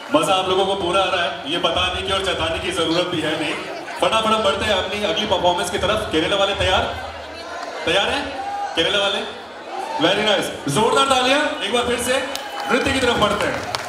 मजा आप लोगों को पूरा आ रहा है, ये बताने की और जताने की जरूरत भी है नहीं। फटाफट बढ़ते हैं अपनी अगली परफॉर्मेंस की तरफ। केरला वाले तैयार? तैयार हैं केरला वाले? वेरी नाइस, जोरदार तालियां एक बार फिर से। नृत्य की तरफ बढ़ते हैं।